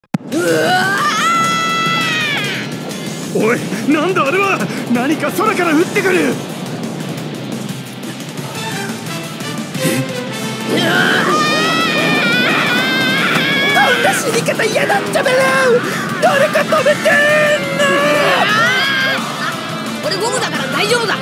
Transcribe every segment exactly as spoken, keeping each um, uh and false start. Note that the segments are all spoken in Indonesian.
おい、なんだあれは。何か空から降ってくる。こんな死に方嫌だっちゃべら。誰か止めてー。 俺ゴムだから大丈夫だ。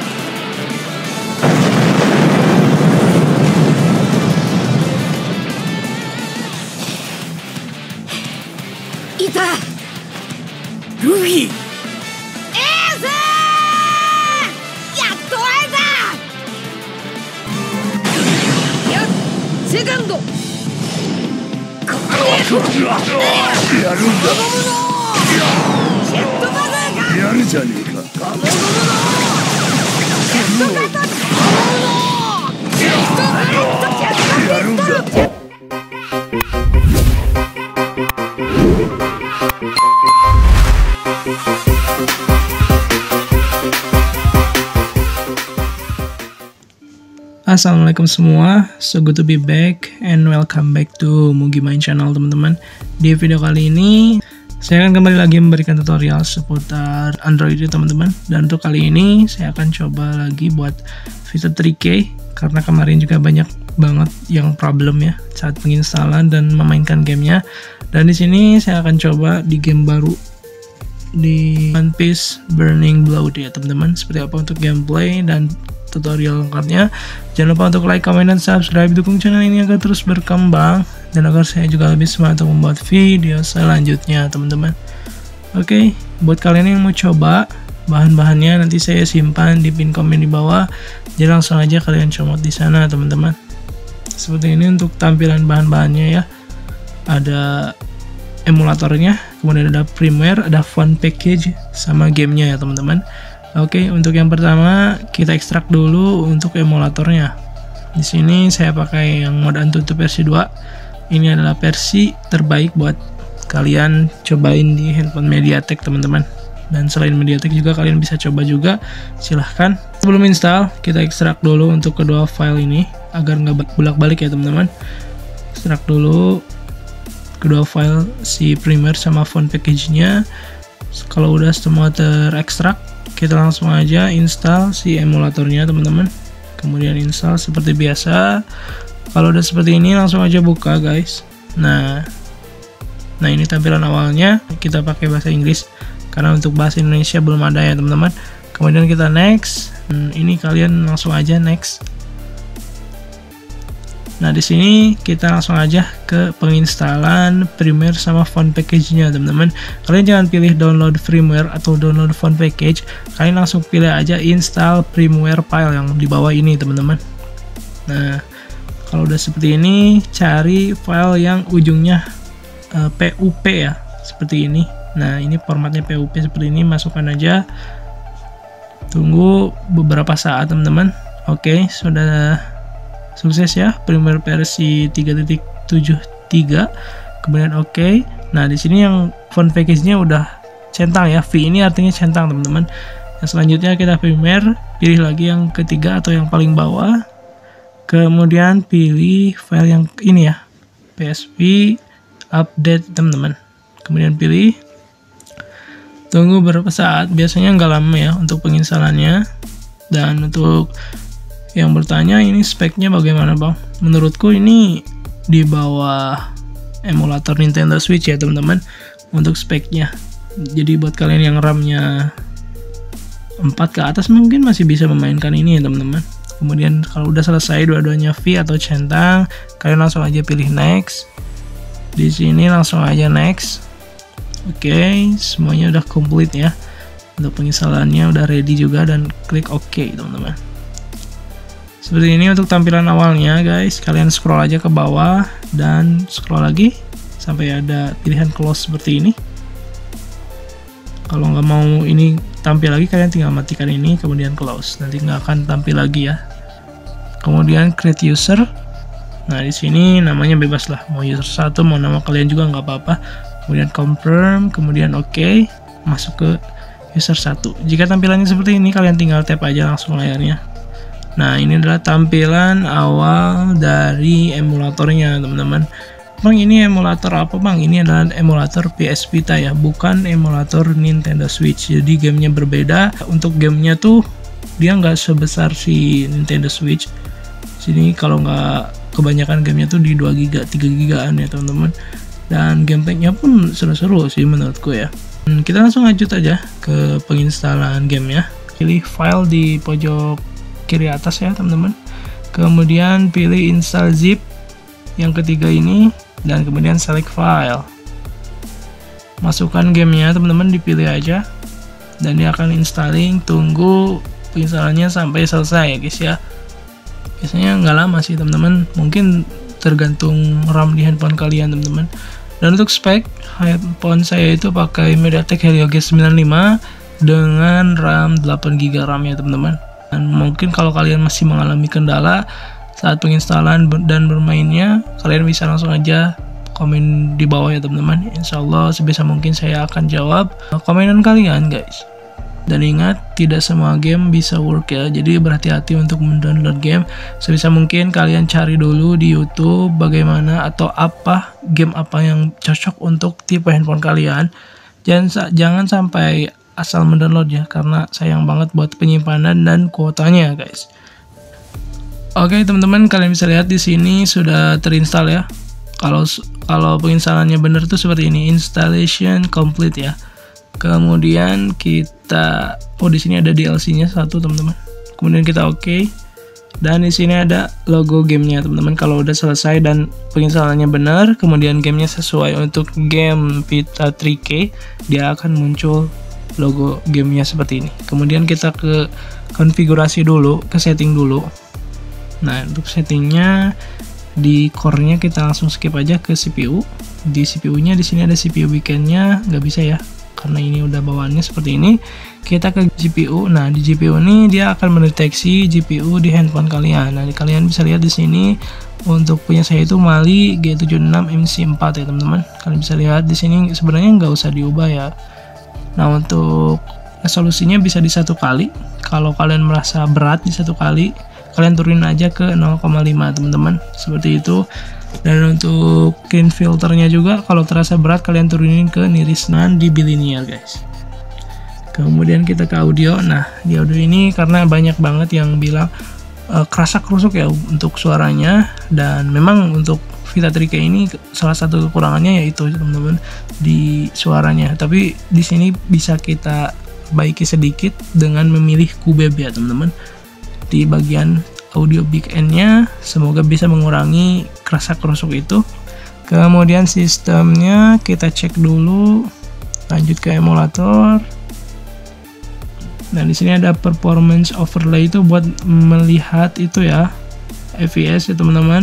いた。 ルフィ。 セカンド。 やるんだ。 ジェットバズーカ。 やるじゃねえか。 ジェットカット。ジェットカット。 やるんだ。 Assalamualaikum semua, so good to be back and welcome back to Mugi Main Channel teman-teman. Di video kali ini saya akan kembali lagi memberikan tutorial seputar Android ya teman-teman. Dan untuk kali ini saya akan coba lagi buat fitur three K karena kemarin juga banyak banget yang problem ya saat penginstalan dan memainkan gamenya. Dan di sini saya akan coba di game baru di One Piece Burning Blood ya teman-teman. Seperti apa untuk gameplay dan tutorial lengkapnya. Jangan lupa untuk like, comment, dan subscribe. Dukung channel ini agar terus berkembang dan agar saya juga lebih semangat untuk membuat video selanjutnya teman-teman. Oke, buat kalian yang mau coba bahan-bahannya nanti saya simpan di pin komen di bawah. Jadi langsung aja kalian comot di sana teman-teman. Seperti ini untuk tampilan bahan-bahannya ya. Ada emulatornya, kemudian ada firmware, ada fun package sama gamenya ya teman-teman. Oke, untuk yang pertama kita ekstrak dulu untuk emulatornya. Di sini saya pakai yang mode Antutu versi dua. Ini adalah versi terbaik buat kalian cobain di handphone MediaTek teman-teman. Dan selain MediaTek juga kalian bisa coba juga, silahkan. Sebelum install kita ekstrak dulu untuk kedua file ini agar nggak bolak-balik ya teman-teman. Ekstrak dulu kedua file si firmware sama font package-nya. Kalau udah semua terekstrak, kita langsung aja install si emulatornya teman-teman. Kemudian install seperti biasa. Kalau udah seperti ini langsung aja buka guys. Nah, nah ini tampilan awalnya. Kita pakai bahasa Inggris karena untuk bahasa Indonesia belum ada ya teman-teman. Kemudian kita next. Hmm, ini kalian langsung aja next. Nah di sini kita langsung aja ke penginstalan firmware sama font package-nya teman-teman. Kalian jangan pilih download firmware atau download font package. Kalian langsung pilih aja install firmware file yang di bawah ini teman-teman. Nah kalau udah seperti ini, cari file yang ujungnya uh, P U P ya, seperti ini. Nah ini formatnya P U P seperti ini, masukkan aja. Tunggu beberapa saat teman-teman. Oke, sudah sukses ya, firmware versi tiga titik tujuh tiga. Kemudian oke. Okay. Nah, di sini yang font package-nya udah centang ya. V ini artinya centang, teman-teman. Yang selanjutnya kita firmware, pilih lagi yang ketiga atau yang paling bawah. Kemudian pilih file yang ini ya. P S V update, teman-teman. Kemudian pilih. Tunggu beberapa saat, biasanya nggak lama ya untuk penginstalannya. Dan untuk yang bertanya ini speknya bagaimana bang? Menurutku ini di bawah emulator Nintendo Switch ya teman-teman untuk speknya. Jadi buat kalian yang RAM-nya empat ke atas mungkin masih bisa memainkan ini ya teman-teman. Kemudian kalau udah selesai dua-duanya V atau centang, kalian langsung aja pilih next. Di sini langsung aja next. Oke, okay, semuanya udah komplit ya. Untuk penginstalannya udah ready juga dan klik OK teman-teman. Seperti ini untuk tampilan awalnya guys. Kalian scroll aja ke bawah dan scroll lagi sampai ada pilihan close seperti ini. Kalau nggak mau ini tampil lagi, kalian tinggal matikan ini kemudian close. Nanti nggak akan tampil lagi ya. Kemudian create user. Nah di sini namanya bebas lah. Mau user satu, mau nama kalian juga nggak apa-apa. Kemudian confirm, kemudian oke, okay, masuk ke user satu. Jika tampilannya seperti ini, kalian tinggal tap aja langsung layarnya. Nah ini adalah tampilan awal dari emulatornya teman-teman. Bang, ini emulator apa bang? Ini adalah emulator P S Vita ya, bukan emulator Nintendo Switch. Jadi gamenya berbeda. Untuk gamenya tuh dia nggak sebesar si Nintendo Switch. Sini kalau nggak kebanyakan gamenya tuh di dua giga, tiga gigaan ya teman-teman. Dan gameplaynya pun seru-seru sih menurutku ya. Dan kita langsung lanjut aja ke penginstalan gamenya. Pilih file di pojok kiri atas ya teman-teman. Kemudian pilih install zip yang ketiga ini. Dan kemudian select file, masukkan gamenya teman-teman, dipilih aja dan dia akan installing. Tunggu penginstalannya sampai selesai ya guys ya, biasanya nggak lama sih teman-teman, mungkin tergantung RAM di handphone kalian teman-teman. Dan untuk spek handphone saya itu pakai MediaTek Helio G sembilan lima dengan RAM delapan giga RAM ya teman-teman. Dan mungkin kalau kalian masih mengalami kendala saat penginstalan dan bermainnya, kalian bisa langsung aja komen di bawah ya teman-teman. Insya Allah sebisa mungkin saya akan jawab komenan kalian guys. Dan ingat, tidak semua game bisa work ya, jadi berhati-hati untuk mendownload game. Sebisa mungkin kalian cari dulu di YouTube bagaimana atau apa game apa yang cocok untuk tipe handphone kalian. Jangan jangan sampai asal mendownload ya, karena sayang banget buat penyimpanan dan kuotanya guys. Oke teman-teman, kalian bisa lihat di sini sudah terinstall ya. Kalau kalau penginstalannya benar tuh seperti ini, installation complete ya. Kemudian kita, oh di sini ada D L C-nya satu teman-teman. Kemudian kita oke. Okay. Dan di sini ada logo gamenya teman-teman. Kalau udah selesai dan penginstalannya benar, kemudian gamenya sesuai untuk game Vita tiga K, dia akan muncul logo gamenya seperti ini. Kemudian kita ke konfigurasi dulu, ke setting dulu. Nah, untuk settingnya di core-nya kita langsung skip aja ke C P U. Di C P U-nya di sini ada C P U weekend-nya, nggak bisa ya, karena ini udah bawaannya seperti ini. Kita ke G P U. Nah, di G P U ini dia akan mendeteksi G P U di handphone kalian. Nah, kalian bisa lihat di sini untuk punya saya itu Mali G tujuh enam M C empat ya teman-teman. Kalian bisa lihat di sini sebenarnya nggak usah diubah ya. Nah, untuk resolusinya bisa di satu kali. Kalau kalian merasa berat di satu kali, kalian turunin aja ke nol koma lima teman-teman, seperti itu. Dan untuk clean filternya juga kalau terasa berat kalian turunin ke Nirisnan di bilinear guys. Kemudian kita ke audio. Nah, di audio ini karena banyak banget yang bilang uh, kerasa kerusuk ya untuk suaranya, dan memang untuk Vita tiga K ini salah satu kekurangannya yaitu teman-teman di suaranya. Tapi di sini bisa kita baiki sedikit dengan memilih Q B B ya teman-teman. Di bagian audio big end-nya semoga bisa mengurangi kerasa kerusuk itu. Kemudian sistemnya kita cek dulu, lanjut ke emulator. Nah, di sini ada performance overlay itu buat melihat itu ya, F P S ya teman-teman.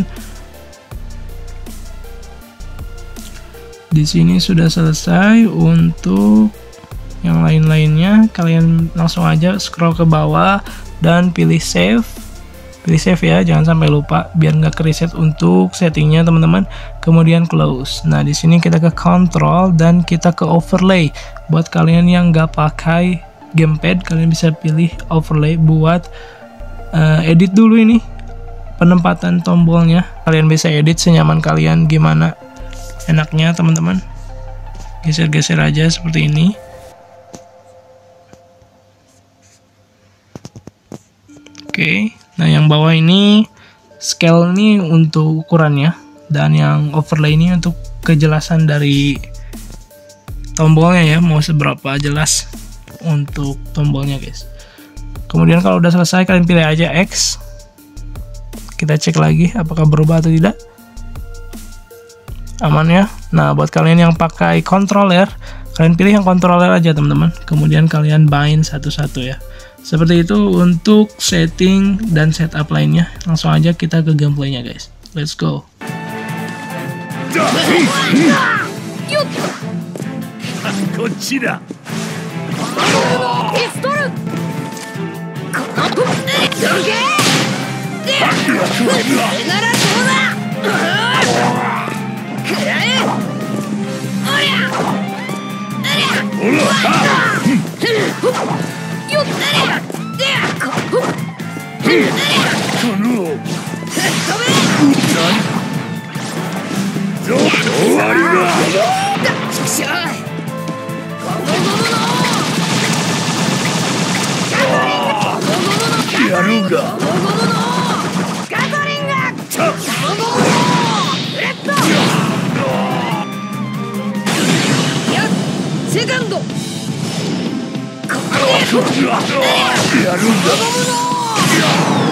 Di sini sudah selesai. Untuk yang lain-lainnya kalian langsung aja scroll ke bawah dan pilih save. Pilih save ya, jangan sampai lupa biar nggak kereset untuk settingnya teman-teman. Kemudian close. Nah, di sini kita ke control dan kita ke overlay. Buat kalian yang nggak pakai gamepad, kalian bisa pilih overlay buat uh, edit dulu ini penempatan tombolnya. Kalian bisa edit senyaman kalian, gimana enaknya teman-teman. Geser-geser aja seperti ini. Oke, nah yang bawah ini scale ini untuk ukurannya, dan yang overlay ini untuk kejelasan dari tombolnya ya, mau seberapa jelas untuk tombolnya guys. Kemudian kalau udah selesai kalian pilih aja X. Kita cek lagi apakah berubah atau tidak. Aman ya. Nah, buat kalian yang pakai controller, kalian pilih yang controller aja teman-teman. Kemudian kalian bind satu-satu ya. Seperti itu untuk setting dan setup lainnya. Langsung aja kita ke gameplaynya guys. Let's go. 終わりだ。 ちくしょう。ゴムゴムのやるが。 ゴムゴムのガトリング。ゴムゴムのレッド。いや、セカンド。ここで。 やるんだ。 ゴムゴムの